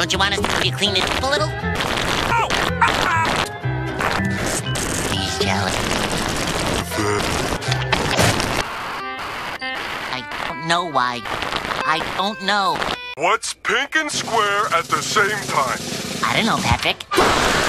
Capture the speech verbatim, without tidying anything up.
Don't you want us to clean this up a little? Oh! He's jealous. I don't know why. I don't know. What's pink and square at the same time? I don't know, Patrick.